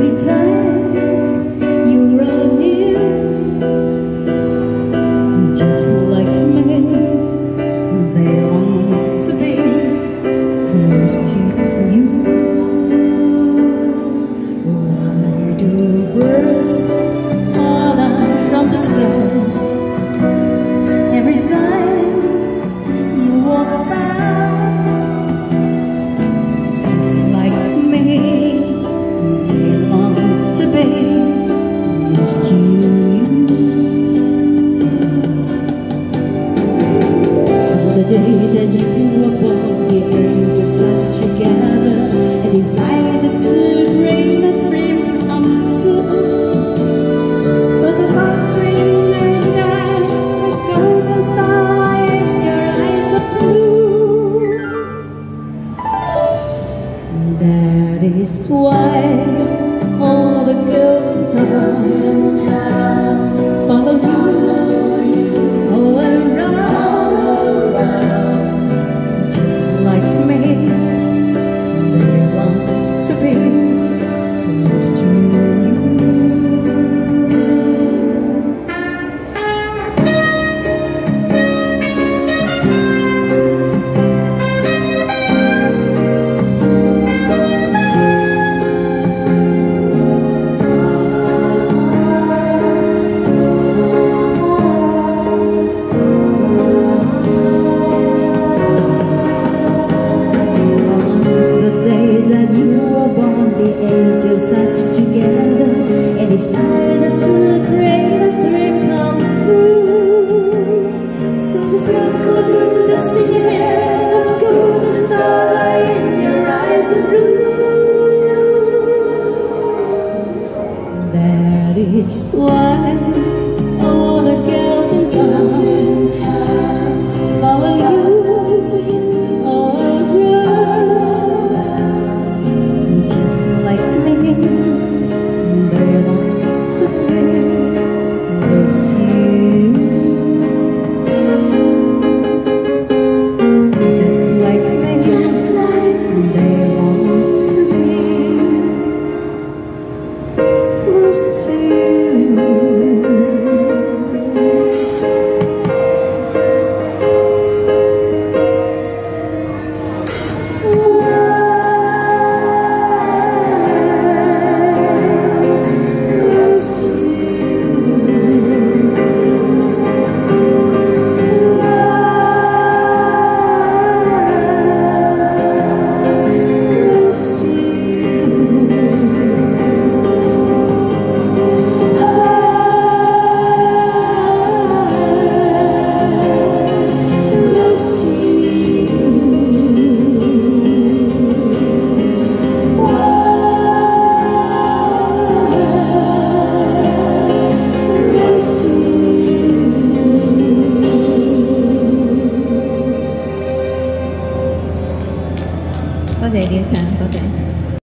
Every time you run near, just like me, they want to be close to you. Why do birds fall down from the sky every time you walk by? Just like me, they long to be close to you. The day that you were born, the angels sat together and decided to bring that dream come true. So the sparkling in your eyes, a golden starlight in your eyes of blue. That is why all the girls in town follow you all around. Just like me, they want to be close to you. The angels sat together and decided to create a dream come true. So the sparkle in the city air of golden starlight in your eyes of blue. That is why all the girls in town follow you all around. Just like me.